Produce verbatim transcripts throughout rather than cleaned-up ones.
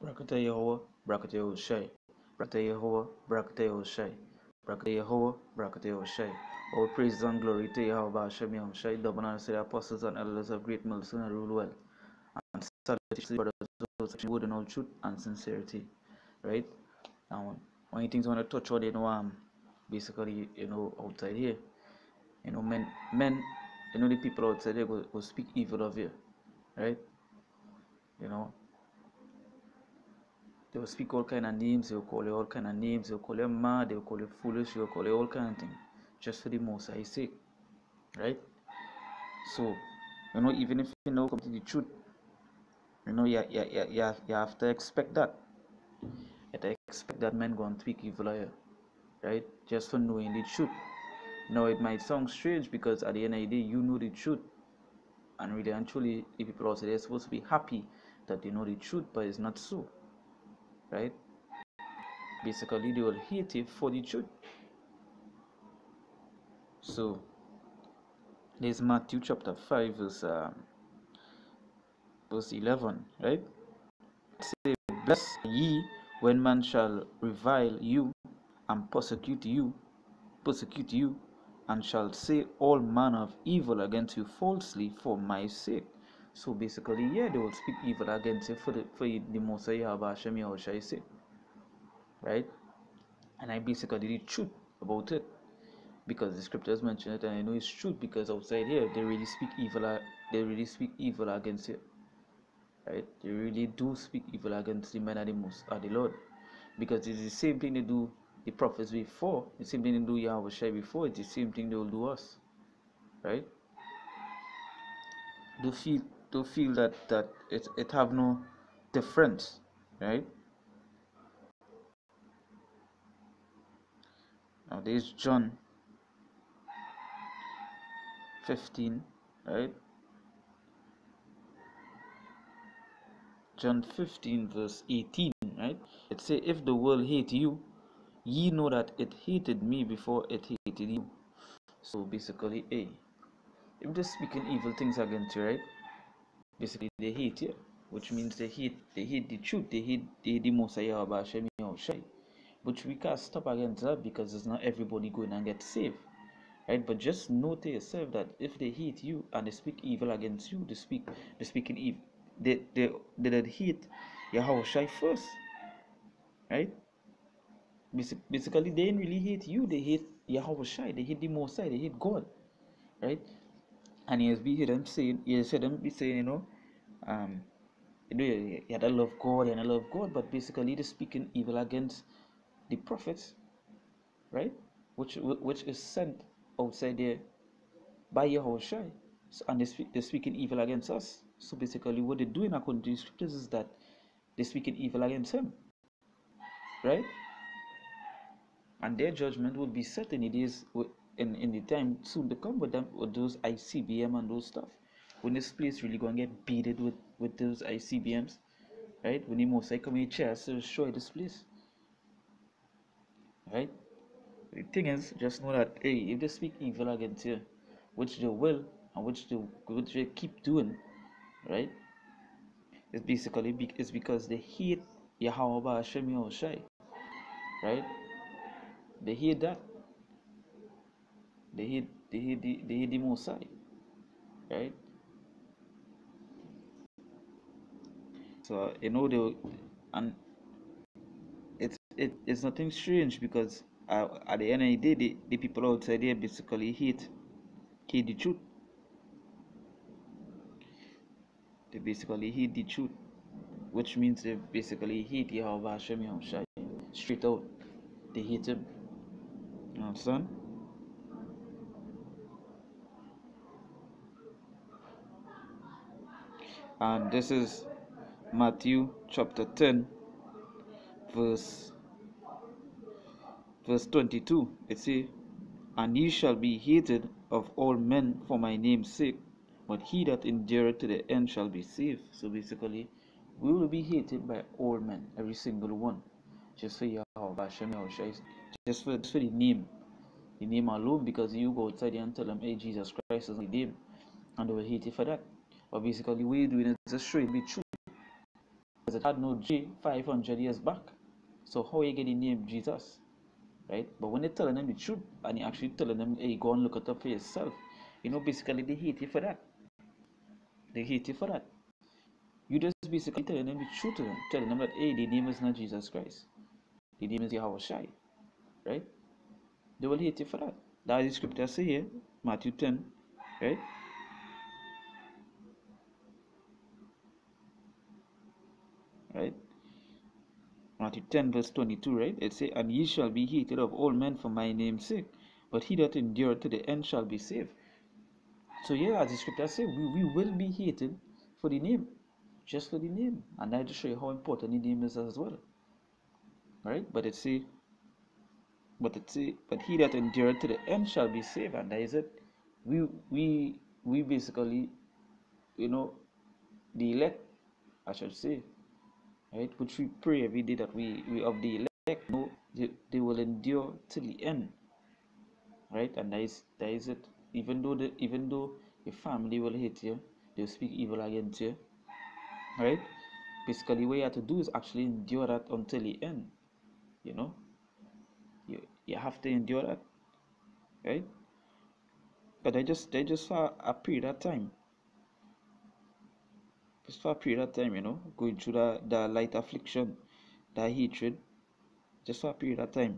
Brakata Yehovah, Brakata Yehoshai, Brakata Yehovah, Brakata Yehoshai, Brakata Yehovah, Brakata Yehoshai. All praise and glory to Yehovah Hashem Yehoshai, double honor to the apostles and elders of Great Millstone and rule well. And salutations to brothers of word and all truth and sincerity. Right? Now, one of the things I want to touch on, you know, um, basically, you know, outside here, you know, men, men, you know, the people outside there go, go speak evil of you, right? You know, they will speak all kind of names, they will call you all kind of names, they will call you mad, they will call you foolish, they will call you all kind of things, just for the Most High's sake, right? So, you know, even if you know come to the truth, you know, you, you, you, you, have, you have to expect that. You have to expect that men going to speak evil of you, right? Just for knowing the truth. Now, it might sound strange because at the end of the day, you know the truth. And really and truly, the people out there are supposed to be happy that they know the truth, but it's not so, right? Basically, they will hate you for the truth. So, there's Matthew chapter five, verse, um, verse eleven, right? It says, blessed are ye when man shall revile you and persecute you, persecute you, and shall say all manner of evil against you falsely for my sake. So basically, yeah, they will speak evil against you for the for the Most High Yahweh Hashem Yahushua say, right? And I basically the truth about it because the scriptures mention it, and I know it's truth because outside here they really speak evil. They really speak evil against you, right? They really do speak evil against the men of the Most of the Lord, because it's the same thing they do the prophets before, the same thing they do Yahweh before. It's the same thing they will do us, right? Do feel do feel that that it it have no difference, right? Now there's John fifteen, right? John fifteen verse eighteen, right? It say, if the world hate you, ye know that it hated me before it hated you. So basically, hey, if they're speaking evil things against you, right? Basically they hate you, which means they hate they hate the truth, they hate they hate the Most High Yahweh Hashem Yahushua. But we can't stop against that because it's not everybody going and get saved. Right? But just note to yourself that if they hate you and they speak evil against you, they speak they speaking evil. They they they did hate Yahushua first. Right? Basically they didn't really hate you, they hate Yahushua, they hate the Most High, they hate God. Right? And he has be hear them saying he has heard them be saying, you know, um you know, you, you had love God and I love God, but basically they're speaking evil against the prophets, right? Which which is sent outside there by Yahushua, so, and they speak, they're speaking evil against us. So basically, what they're doing according to the scriptures is that they're speaking evil against him, right? And their judgment will be set in the days in, in the time soon to come with them with those I C B M and those stuff. When this place really gonna get beaten with with those I C B Ms, right? When the Most High come in chairs to destroy this place, right? The thing is, just know that hey, if they speak evil against you, which they will, and which they which they keep doing, right? It's basically be, it's because they hate Yahweh Hashem Yahushai, right? They hate that. They hate they hate the they hate the Most High, right? So you know they and it's it, it's nothing strange because uh, at the end of the day, the, the people outside there basically hate hate the truth. They basically hate the truth, which means they basically hate Yahweh Hashem Yahushai straight out. They hate him. You understand? And this is Matthew chapter ten, verse verse twenty-two. It says, and ye shall be hated of all men for my name's sake, but he that endureth to the end shall be saved. So basically, we will be hated by all men, every single one, just for Yahweh Hashem Yahushua, just for, just for the name, the name alone, because you go outside and tell them, hey, Jesus Christ is the name, and they will hate you for that. But basically, what you're doing is just showing the truth. because it had no J five hundred years back. So how are you getting the name Jesus? Right? But when they're telling them the truth and you're actually telling them, hey, go and look it up for yourself, you know, basically they hate you for that. They hate you for that. You just basically telling them the truth to them, telling them that, hey, the name is not Jesus Christ. The name is Yahweh Shai. Right? They will hate you for that. That is the scripture say here, Matthew ten, right? Right? Matthew ten, verse twenty-two, right? It says, and ye shall be hated of all men for my name's sake, but he that endureth to the end shall be saved. So yeah, as the scripture says, we, we will be hated for the name, just for the name. And I just show you how important the name is as well. Right? But it say, but it say, but he that endureth to the end shall be saved. And that is it. We we we basically, you know, the elect, I should say, right? Which we pray every day that we, we of the elect know they, they will endure till the end, right? And that is that is it. Even though the even though your family will hate you, they'll speak evil against you, right? Basically, what you have to do is actually endure that until the end. You know, you you have to endure that, right? But they just they just for a period of time, just for a period of time, you know, going through that that light affliction, that hatred, just for a period of time.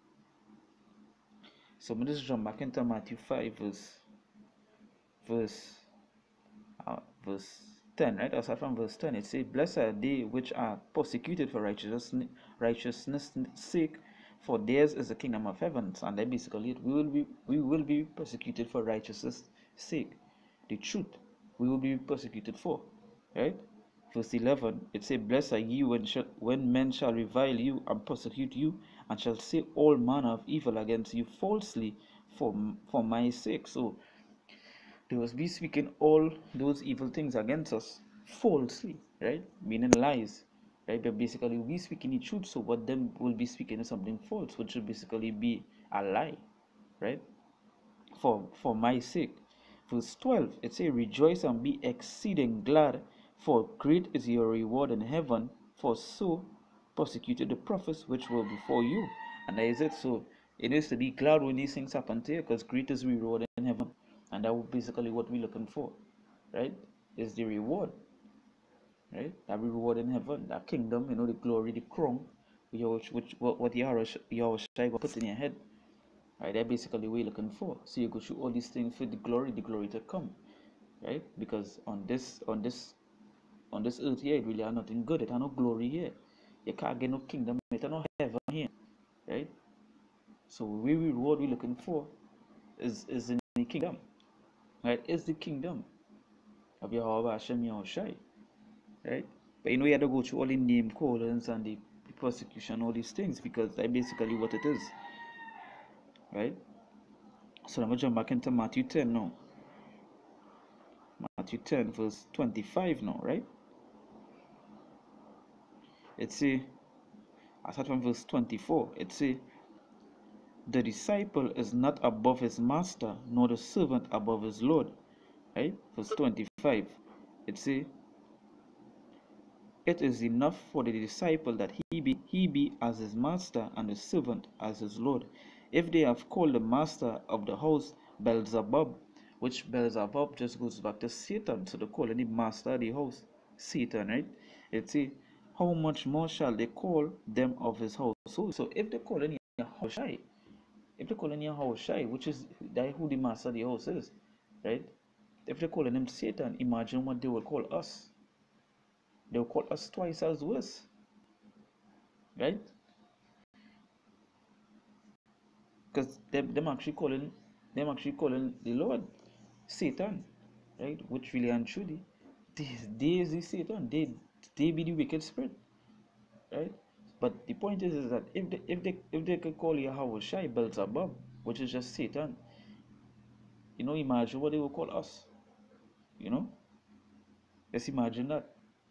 So let me just jump back into Matthew five, verse verse uh, verse ten, right? Aside from verse ten, it says, blessed are they which are persecuted for righteousness righteousness sake, for theirs is the kingdom of heaven. And then basically it, we will be we will be persecuted for righteousness sake. The truth we will be persecuted for, right? Verse eleven, it says, blessed are you when shall, when men shall revile you and persecute you, and shall say all manner of evil against you falsely for for my sake. So they was be speaking all those evil things against us falsely, right? Meaning lies, right? But basically we speaking the truth, so what them will be speaking is something false, which should basically be a lie, right? For for my sake. Verse twelve, it says, rejoice and be exceeding glad, for great is your reward in heaven, for so persecuted the prophets which were before you. And that is it. So it is to be glad when these things happen to you, because great is reward in heaven. And that's basically what we're looking for, right? Is the reward, right? That reward in heaven, that kingdom, you know, the glory, the crown, which, which what, what Yahweh Shai put in your head, right? That's basically what you're looking for. So you go through all these things for the glory, the glory to come, right? Because on this, on this, on this earth here, it really are nothing good. It are no glory here. You can't get no kingdom. It are no heaven here, right? So we reward we're looking for is is in the kingdom, right? Is the kingdom of Yahweh Hashem Yahushai, right? But you know you have to go through all the name callings and the persecution, all these things, because that's basically what it is, right? So I'm gonna jump back into Matthew ten now. Matthew ten, verse twenty-five now, right? It say, I start from verse twenty-four. It say, the disciple is not above his master, nor the servant above his Lord, right? Verse twenty-five. It say, it is enough for the disciple that he be he be as his master, and the servant as his Lord. If they have called the master of the house Beelzebub, which Beelzebub just goes back to Satan, so they call any master of the house Satan, right? It say, how much more shall they call them of his house? So, so if they call any house shy, if they call any house shy, which is that who the master of the house is, right? If they calling him Satan, imagine what they will call us. They'll call us twice as worse, right? Because them, them actually calling them actually calling the Lord Satan, right? Which really and truly, they, they is the Satan. They they be the wicked spirit, right? But the point is, is that if they if they if they could call Yahweh Shai Beelzebub, which is just Satan, you know, imagine what they will call us. You know, let's imagine that,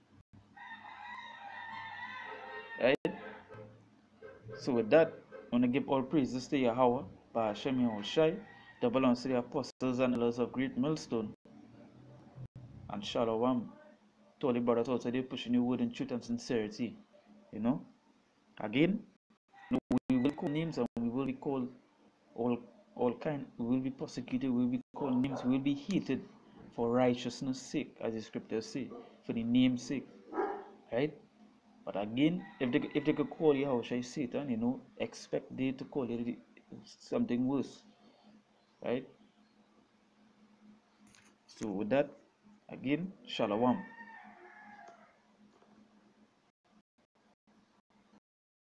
right? So with that, I want to give all praises to Yahweh, by Hashem Yahushai, the balance to the apostles and elders of Great Millstone, and Shalom to all the brothers also they pushing your word in truth and sincerity. You know, again, you know, we will call names and we will be called all all kind. We will be persecuted. We will be called names. We will be hated for righteousness' sake, as the scriptures say, for the name's sake, right? But again, if they if they could call you, how shall I Satan, you know, expect they to call you something worse, right? So with that, again, shalom.